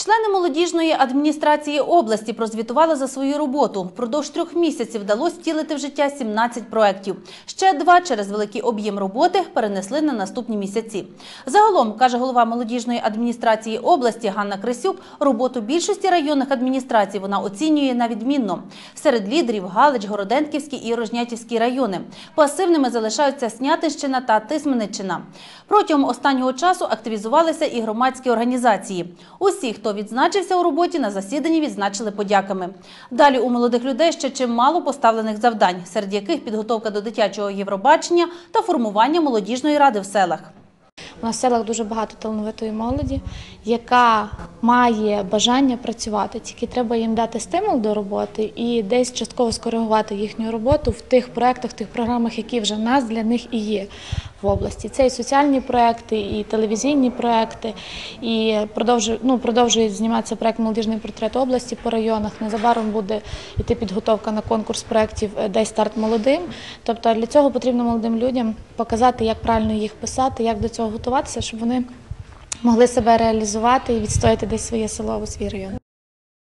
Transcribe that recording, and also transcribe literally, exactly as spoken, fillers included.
Члени молодіжної адміністрації області прозвітували за свою роботу. Впродовж трьох місяців вдалося втілити в життя сімнадцять проєктів. Ще два через великий об'єм роботи перенесли на наступні місяці. Загалом, каже голова молодіжної адміністрації області Ганна Крисюк, роботу більшості районних адміністрацій вона оцінює на відмінно. Серед лідерів – Галич, Городенківський і Рожнятівський райони. Пасивними залишаються Снятинщина та Тисменниччина. Протягом останнього часу активізувалися і громадські організації. Усі, хто відзначився у роботі, на засіданні відзначили подяками. Далі у молодих людей ще чимало поставлених завдань, серед яких підготовка до дитячого Євробачення та формування молодіжної ради в селах. У нас в селах дуже багато талановитої молоді, яка має бажання працювати, тільки треба їм дати стимул до роботи і десь частково скоригувати їхню роботу в тих проєктах, в тих програмах, які вже в нас для них і є в області. Це і соціальні проєкти, і телевізійні проєкти, і продовжує, ну, продовжує зніматися проєкт «Молодіжний портрет області» по районах. Незабаром буде йти підготовка на конкурс проєктів «Дай старт молодим». Тобто для цього потрібно молодим людям показати, як правильно їх писати, як до цього готуватися, щоб вони могли себе реалізувати і відстояти десь своє село, свій район.